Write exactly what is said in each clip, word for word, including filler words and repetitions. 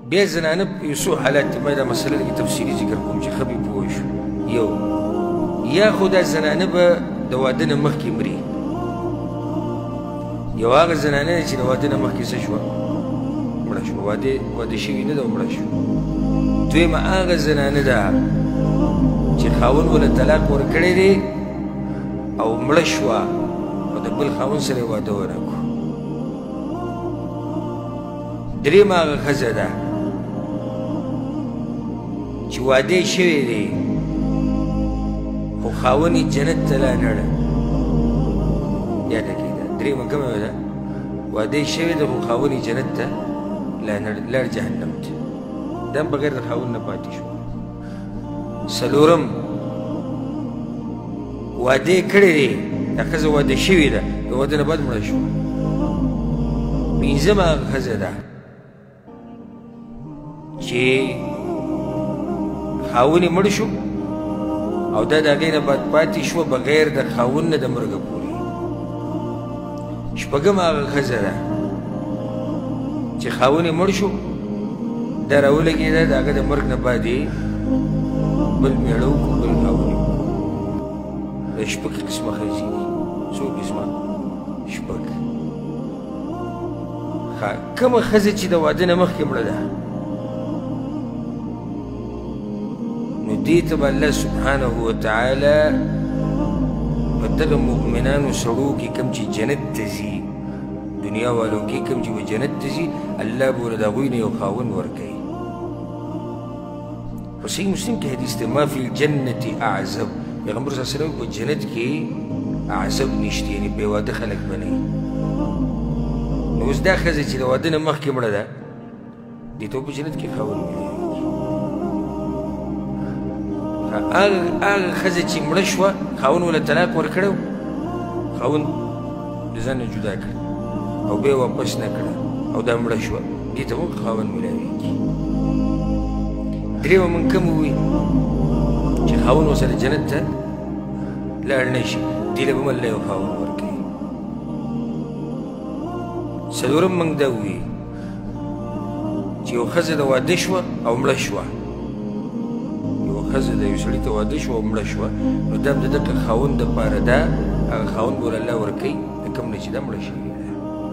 بیا زنانه یو څو حالات دي ما دا مسله لږ تفصیلي ذکر کوم چې ښه پرې پوه شو. یو یا خو دا زنانه به د واده نه مخکې مري، یو هغه زنانه ده چې د واده نه مخکې څه شوه مړه شوه، واده واده شوي نه ده او مړه شوه. دویمه هغه زنانه ده چې خاوند ورله طلاق ورکړی دی او مړه شوه او د بل خاوند سره یې واده ونه کړو. درېیمه هغه ښځه ده چې واده یې شوی دی خو خاوند یې جنت ته لا نه ړه. یاده کړئ دا درېیمه کومه ده؟ واده یې شوی دی خو خاوند یې جنت ته لا نه ړه، لاړ جهنم ته، دا هم بغیر د خاوند نه پاتې شو. څلورم واده یې کړی دی، دا ښځه واده شوې ده، د واده نه بعد مړه شوه. پنځمه هغه ښځه ده چې خاوند یې مړ شو او دا د هغې نه بعد پاتې شوه بغیر د خاوند نه د مرګه پورې. شپږمه هغه ښځه ده چې خاوند یې مړ شو، دا راولګېده د هغه د مرګ نه بعد یې بل مېړه وکړو، بل خاوند یې وکړو. دا شپږ قسمه ښځې دي. څو قسمه؟ شپږ. ښه، کومه ښځه چې د واده نه مخکې مړه ده نو دې ته به الله سبحانه وتعالی په دغه مؤمنانو سړو کې کوم چې جنت ته ځي، دنیا والو کې کوم چې به جنت ته ځي، الله به ورله د هغوی نه یو خاوند ورکوي. په صحیح مسلم کې حدیث دی ما فی الجنة اعزب، پیغمبر صلی الله علیه وسلم په جنت کې اعزب نشته، یعنې بې واده خلک به نه وي. نو اوس دا ښځه چې د واده نه مخکې مړه ده دې ته په جنت کې خاوند میلاویږي. هغه ښځه چې مړه شوه خاوند ورله طلاق ورکړی و، خاوند د ځان نه جدا کړ او بیا یې واپس نه کړه او دا مړه شوه، دې ته هم خاوند میلاویږي. درېیمه مونږ کوم ووایي چې خاوند ورسره جنت ته لاړ نه شي، دې له به هم الله یو خاوند ورکوي. څلورم مونږ دا ووایي چې یو ښځه د واده شوه او مړه شوه، یوه ښځه د یو سړي ته واده شوه او مړه شوه، نو دا هم د دغه خاوند دپاره ده، هغه خاوند به الله ورکوي د کوم نه چې دا مړه شوې ده.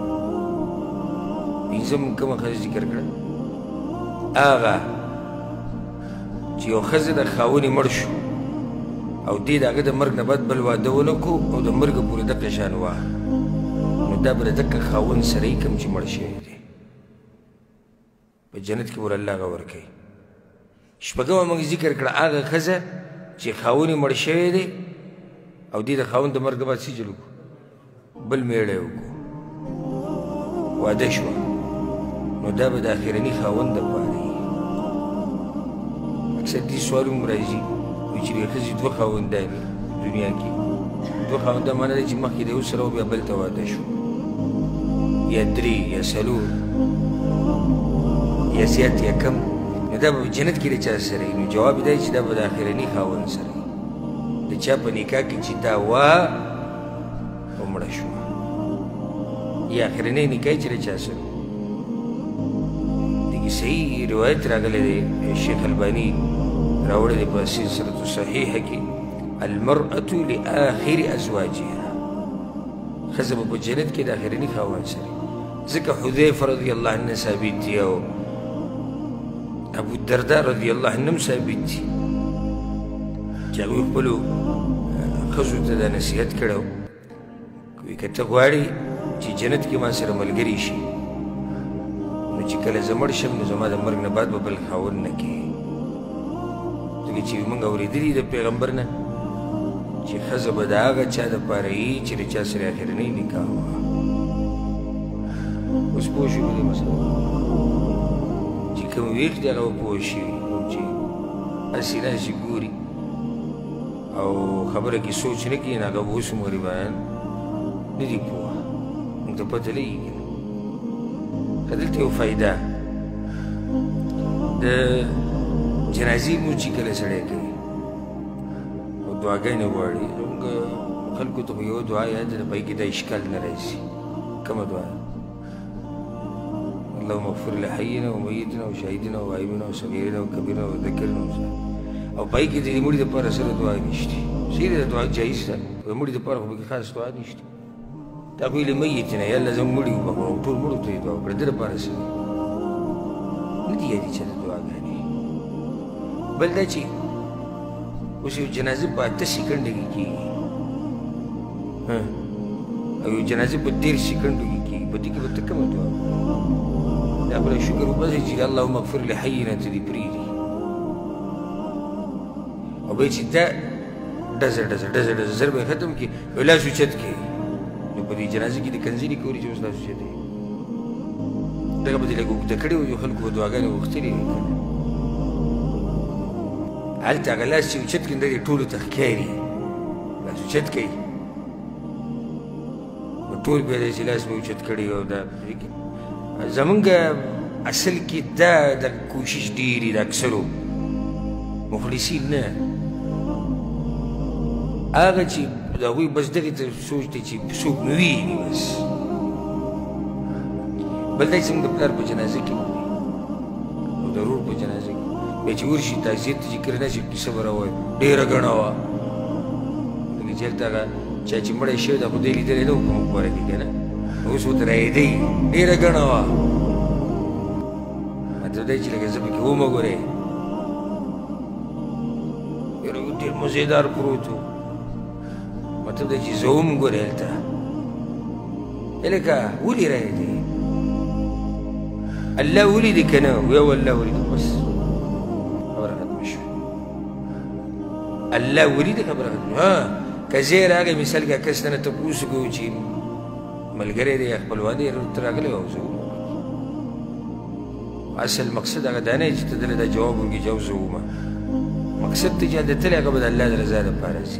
پنځم کومه ښځه ذکر کړه؟ هغه چې یو ښځه د خاوند یې مړ شو او دې د هغه د مرګ نه بعد بل واده ونه کړو او د مرګه پورې دغه شان وه، نو دا به د دغه خاوند سره یې کوم چې مړ شوی دی په جنت کې به الله هغه ورکوي. شپږمه موږ ذکر کړه هغه ښځه چې خاوند یې مړ شوی دی او دې د خاوند د مرګ نه بعد څه چل وکړو؟ بل مېړه یې وکړو، واده شوه، نو دا به د اخرني خاوند دپاره وي. اکثر دې سوال هم راځي وایي چې د ښځې دوه خاوندان وي دنیا کې. دوه خاوندان معنی ده چې مخکې د یو سره و بیا بل ته واده شو، یا درې یا څلور یا زیات یا کم، نو دا به جنت کې د چا سره وي؟ نو جواب یې دا چې دا به د اخرني خاوند سره وي، د چا په نکاح کې چې دا وه او مړه شوه، یا اخرنی نکاح چې د چا سره دغې صحیح روایت راغلی دی، شیخ الباني راوړی دی په سلسلة صحیحه کې المرأة لآخر ازواجها، ښځه به په جنت کې د اخرني خاوند سره. ځکه حذیفه رضی الله عنه ثابت دي او ابو الدرداء رضی الله عنه هم ثابت دي چې هغوی خپلو ښځو ته دا نصیحت کړی و، وایي که ته غواړې چې جنت کې ما سره ملګري شي نو چې کله زه مړ شم نو زما د مرګ نه بعد به بل خاوند نه کړې. ځکه چې موږ اورېدلي د پیغمبر نه چې ښځه به د هغه چا دپاره وي چې د چا سره اخرنۍ نکاح وه. اوس پوه شوي په دې مسله چې کوم ویښ دي هغه به پوه شوي، چې هسې داسې ګوري او خبره کې سوچ نه کوي، نو هغه به اوس هم غریبان نه دي پوه، موږ ته پته لګېږي. که دلته یو فایده د جنازې لمونځ چې کله سړی کوي او دعاګانې غواړي، زموږ خلکو ته خو یوه دعا یاد ده، په هغې کې دا اشکال نه راځي. کومه دعا؟ اللهم اغفر لحينا وميتنا وشهيدنا وغائبنا وصغيرنا وكبيرنا وذكرنا او پای کې د مړي دپاره سره دعا نشته سیده د دعا جایز ده د مړي دپاره خو پکې خاص دعا نشته تا خو یې میتنا یا الله زموږ مړي وبخښه ټول مړو ته یې دعا وکړه د دپاره څه نه دي یادې چاته دعاګانې بل دا چې اوس یو جنازه په اته سیکنډه کې کېږي او یو جنازه په دېرش سیکنډو کې کېږي په دې کې به ته کومه دعا دا خدای شکر وباسئ چې اللهم اغفر لحینا ته دې پرېږدي او به یې چې دا ډزه ډزه ډزه ډزه زر به یې ختم کړي یو لاس اوچت کړي نو په دې جنازه کې دې کنځلې کولې چې اوس لاس اوچت دی دغه به دې لږ اوږده کړې وه یو خلکو به دعاګانې غوښتلې وې که نه هلته هغه لاس چې اوچت کړي دا دې ټولو ته ښکاري لاس اوچت کوي نو ټول بیا دی چې لاس به اوچت کړي او دا زمونږ اصل کې دا د کوشش ډېرې د اکثرو مخلصین نه هغه چې د هغوی بس دغې ته سوچ دی چې څوک مې وویني بس بل دا چې زموږ د پلار په جنازه کې او د ورور په جنازه کې بیا چې ورشي تعزیې ته چې کله داسې کیسه به راوایي ډېره ګڼه وه لکه چې هلته هغه چا چې مړی شوی ده خو دی لیدلی نه و په مقبره کې که نه اوس ورته رایېدی ډېره ګڼه وه مطلب دی چې لکه زه پکې وم ګورې ډېر مزېدار پروت و مطلب دی چې زه وم ګورې هلته لکه ولې رایېدی الله ولیدې که نه ویو الله ولیدې بس خبره ختمه شوه الله ولیدې خبره ختمه ها که زه یې راغی مثال که کس ته نه تپوس وکړو چې ملګری دی یا خپلوان دی ته راغلی او زه وم اصل مقصد هغه دا نه چې ته دله دا جواب ورکړي چې او زه ومه مقصد ته چې هلته تللی هغه به د الله د رضا دپاره ځي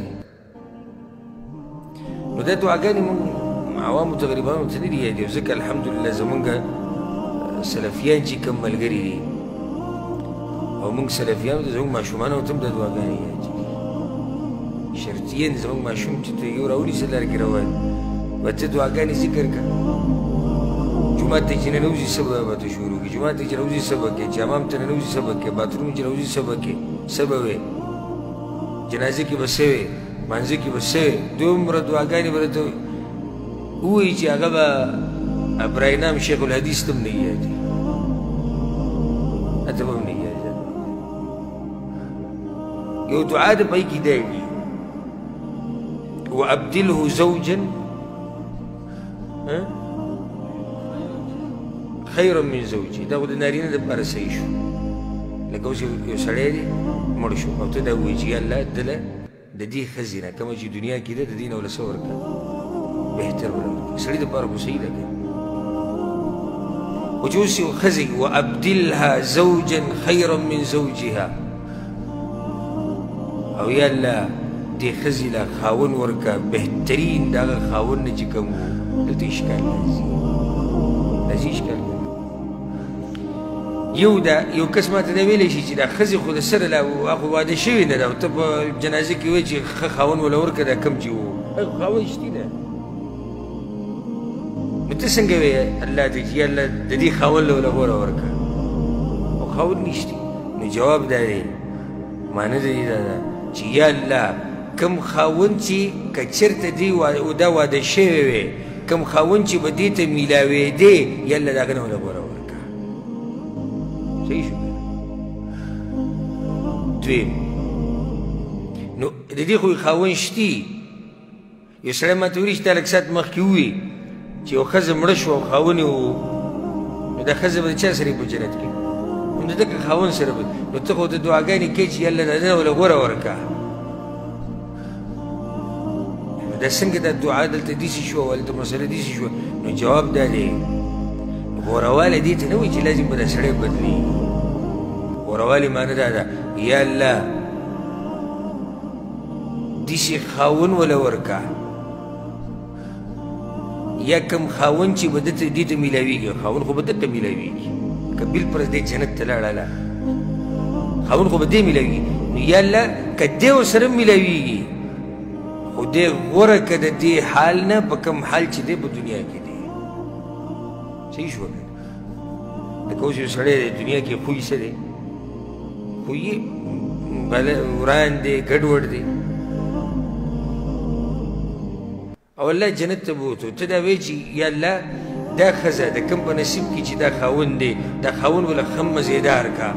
نو دا دعاګانې مونږ عوامو ته غریبانو ته نه دي یادې ځکه الحمدلله زمونږ سلفیان چې کوم ملګري دي او مونږ سلفیانو ته زمونږ ماشومانو ته هم دا دعاګانې یادې شرطیان زمونږ ماشوم چې ته یو راونیسه لار کې روان به ته دعاګانې ذکر کړه جومات ته چې ننوځي څه به ته شروع کړي جومات ته چې نوځي څه به کوې چې حمام ته ننوځي څه به کوې باتروم چې نوځي څه به کوې څه به وې جنازې کې به څه وې مانځه کې به څه وې دومره دعاګانې به راته ووایي چې هغه به ابراهیم شیخ الحدیث ته هم نه یادي هته به هم نه یادي یو دعا د پای کې دی وابدله زوجا خیرا من زوجي دا خو د نارینه دپاره صحیح شو لکه اوس یو سړی دی مړ شو او ته دا ووایي چې یا الله دله د دې ښځې نه کومه چې دنیا کې ده د دې نه وله څه ورکړه بهتر وله ورکړه سړي دپاره خو صحیح ده که خو چې اوس یو ښځې وابدلها زوجا خیرا من زوجها او یا الله دې ښځې له خاوند ورکړه بهترین د هغه خاوند نه چې کوم و دلته اشکال راځي راځي اشکال یو دا یو کس ماته دا ویلی شي چې دا ښځې خو د سره لا خو واده شوې نه ده او ته په جنازه کې وایي چې ښه خاوند وله ورکړه دا کم چې و خاوند شتي ده نو ته څنګه وایې الله ته چې یا الله د دې خاوند له وله غوره ورکړه او خاوند نشتي نو جواب دا دی معنی د دې دا ده چې یا الله کم خاوند چې که چېرته دې دا واده شوی وی کم خاوند چې به دې ته میلاوېدې یا الله د هغه نه وله غوره ورکړه صحیح شو دویم نو د دې خو خاوند شتي یو سړی ماته ویلي چې تا لږ ساعت مخکې ووایي چې یو ښځه مړه شوه او خاوند یې و نو دا ښځه به د چا سره یې په جنت کې نو د دغه خاوند سره به نو ته خو د دعاګانې کوې چې الله د ده نه وله غوره ورکړه نو دا څنګه دا دعا دلته داسې شوه او هلته مسله داسې شوه نو جواب دا دی غوروالی دې ته نه وایي چې لازم به دا سړی بدلېږي غوروالی معنی دا ده یا الله داسې خاوند وله ورکړه یا کم خاوند چې به دته دې ته میلاویږي خاوند خو به دته میلاویږي که بالفرض دی جنت ته لاړله خاوند خو به دې میلاویږي نو یا الله که دی ورسره میلاویږي خو دی غوره که د دې حال نه په کوم حال چې دی په دنیا کې دی صحیح شوه لکه اوس یو سړی دی دنیا کې خوی څه دی خوی یې وران دی ګډوډ دی او الله جنت ته بوتو ته دا وایې چې یا الله دا ښځه د کوم په نصیب کې چې دا خاوند دی دا خاوند وله ښه مزېدار کا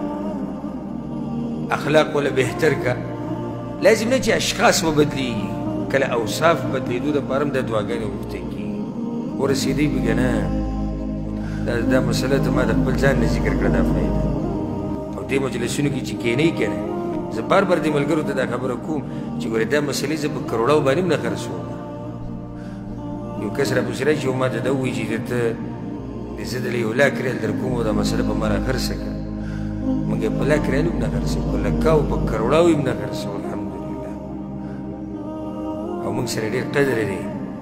اخلاق وله بهتر کا لازم نه چې اشخاص وبدلیږي کله اوصاف بدلېدو دپاره هم دا دعاګانې وغوښتل کېږي ورسېدی به که نه دا دا مسله ته ما د خپل ځان نه ذکر کړه دا فایده او دې مجلسونو کې چې کښېنئ که نه زه بار بار دې ملګرو ته دا خبره کوم چې ګورې دا مسلې زه په کروړو باندې هم نه خرڅوم یو کس راپسې راشي او ما ته دا ووایي چې درته زه دله یو لاک ریال در کوم او دا مسله په ما را خرڅه کړه موږ یې په لاک ریال هم نه خرڅوو په لکاو په کروړاو هم نه خرڅوو الحمدلله او موږ سره ډېر قدر دی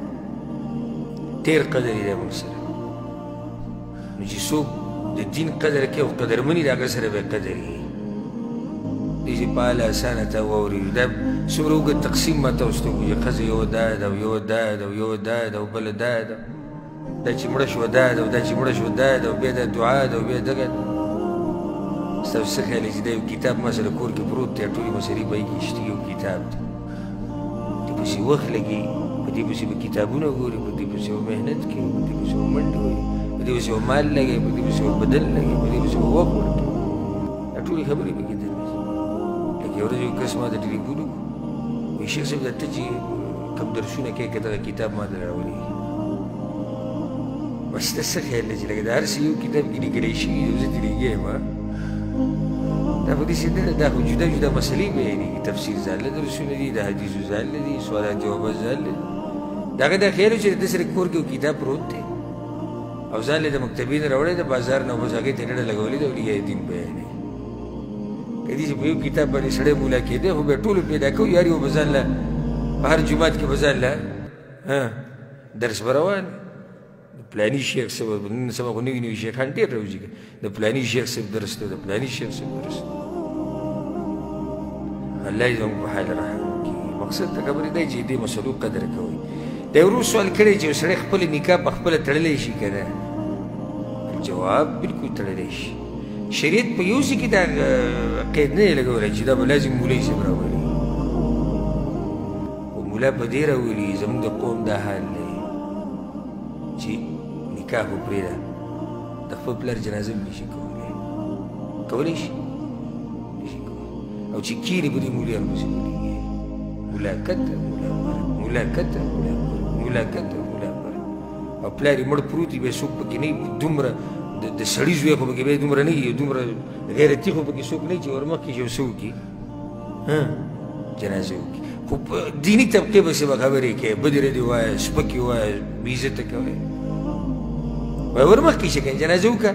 ډېر قدر دی موږ سره نو چې څوک د دین قدر کوي او قدرمني د هغه سره به قدر وي دې چې په اله اسانه ته واوري دا څومره اوږد تقسیم ما ته اوس ته وګوري ښځه یو دا ده او یو دا ده او یو دا ده او بله دا ده دا چې مړه شوه دا ده او دا چې مړه شوه دا ده او بیا دا دعا ده او بیا دغه ستاسو څه خیال دی چې دا یو کتاب ما سره کور کې پروت دی ټولې مسلې به یې کښتي یو کتاب دی دې پسې وخت لګي په دې پسې به کتابونه ګوري په دې پسې به محنت کوي په دې پسې به منډې وهي په دې پسې به مال لګوي په دې پسې به بدل لګوي په دې پسې به وخت ورکوي دا ټولې خبرې پکې درنې لکه یو ورځ یو کس ما ته ټلیفون وکړو وایي شیخ صاحب دا ته چې کوم درسونه کوې که دغه کتاب ما ته راولېږي بس ته څه خیال دی چې لکه د هر څه یو کتاب کې لیکلی شوي او زه ترې یم دا خو داسې نه ده دا خو جدا جدا مسلې بیانېږي تفسیر ځان له درسونه دي د حدیثو ځان له دي سوالات جوابات ځان له دي د هغه دا خیال و چې د ده سره کور کې یو کتاب پروت دی او ځان له د مکتبې نه راوړی د بازار نه بس هغې ته ډډه لګولې ده او لیه دین بیانوي که دې چې په یو کتاب باندې سړی مولا کېدی خو بیا ټولو پیدا کوو یار یو به ځان له په هر جومات کې به ځان له درس به روان د پلاني شیخ صاحب نن سبا خو نوي نوي شیخان ډېر راوځي د پلاني شیخ صاحب درس دی د پلاني شیخ صاحب درس دی الله یې زموږ په حال رحم وکړي مقصد د خبرې دی چې دې مسلو قدر کوئ دا یو ورو سوال کړی چې یو سړی خپله نکاح په خپله تړلی شي که نه جواب بالکل تړلی شي شریعت په یو ځای کې دا قید نه دی لګولی چې دا به لازم مولوي صاحب راولي خو ملا په دې راولي زموږ د قوم دا حال دی چې نکاح خو پرېږده د خپل پلار جنازه هم نشي کولی کولی شي نشي کولی او چې کښېني به دې مولایانو پسې ولېږي ملا کته ملا بره ملا کته ملا بره ملا کته ملا بره او پلار یې مړ پروت وي بیا څوک پکې نه وي دومره د سړي زوی خو پکې بیا دومره نه وي دومره غیرتي خو پکې څوک نه وي چې ورمخکې شي او څه وکړي جنازه وکړي خو په دیني طبقې پسې به خبرې کوې بدې ردې ووایه سپکې ووایه بې عزته کوې وایه ورمخکې شه که جنازه وکړه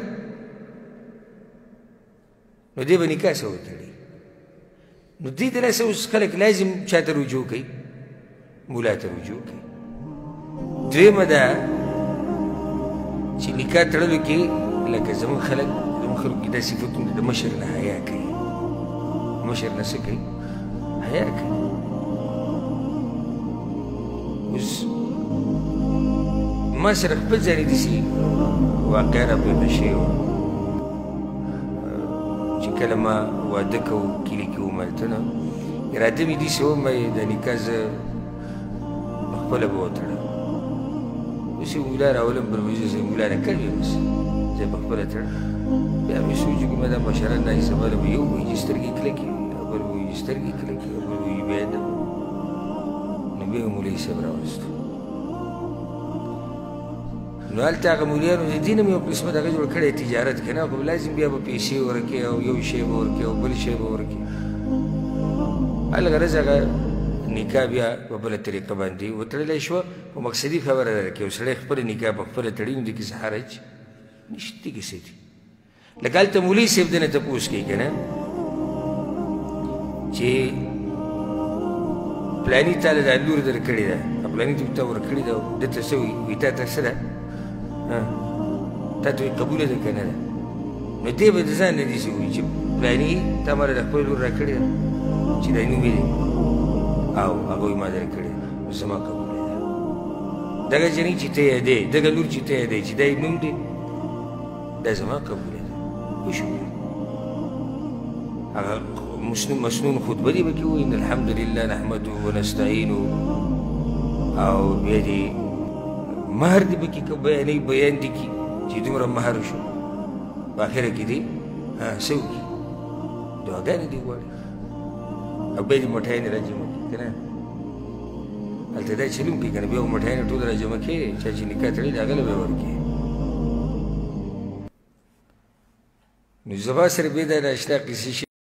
نو دې به نکاح څه وتړي نو دې د لاسه اوس خلک لازم چا ته رجوع کوي ملا ته رجوع کوي دویمه ده چې نکاح تړلو کې لکه زموږ خلک زموږ خلکو کې دا صفتونه د مشر نه حیا کوي مشر نه څه کوي حیا کوي اوس ما سره خپل ځانې داسې واقعه راپېښه شوې وه چې کله ما واده کوو کلي کې وم هلته نه اراده مې داسې وه د نکاح زه پخپله به وتړم اوس یې مولا راولم پر ویزه زه مولا نه کړم بس زه یې پخپله تړم بیا مې سوچ وکړو ما دا مشران ناحسابه به یو وایي چې سترګې کلکې وي او بل وایي چې سترګې کلکې او بل وایي بیا ده نو بیا یې مولوي صاحب راوستو نو هلته هغه مولیانو د دین هم یو قسمت هغه جوړ کړی تجارت که نه خو لازم بیا به پیسې ورکړې او یو شی به ورکړې او بل شی به ورکړې الغرض هغه نکاح بیا په بله طریقه باندې وتړلی شوه خو مقصدي خبره ده که یو سړی خپله نکاح په خپله تړي نو دې کې څه حرج نشته دې کې څه دي لکه هلته مولوي صاحب دی نه تپوس کوي که نه چې پلاني تاله دا لور در کړې ده پلاني ته تا ورکړې ده ده ته څه وایي وایي تا ته څه ده تا ته وایي قبوله ده که نه ده نو دې به د ځان نه داسې وایي چې پلاني تا ما د خپل لور را کړې ده چې دا نوم یې دی او هغه وایي ما در کړې ده نو زما قبوله ده دغه جنۍ چې ته یې دی دغه لور چې ته یې دی چې دا یې نوم دی دا زما قبوله ده وشو هغه مسنون خطبه دي پکې وایي ان الحمد لله نحمده ونستعینه او بیا دې مهر دې پکې بیانوي بیان دې کي چې دومره مهر شو په اخره کې دې څه وکړي دعاګانې دې غواړي او بیا دې مټیانې راجمع کړي که نه هلته دا چلون کوي که نه بیا به مټیانې ټوله راجمع کړي چا چې نکاح تړي د هغه له به یې ورکړي نو زما سره بیا دا ناشنا قصې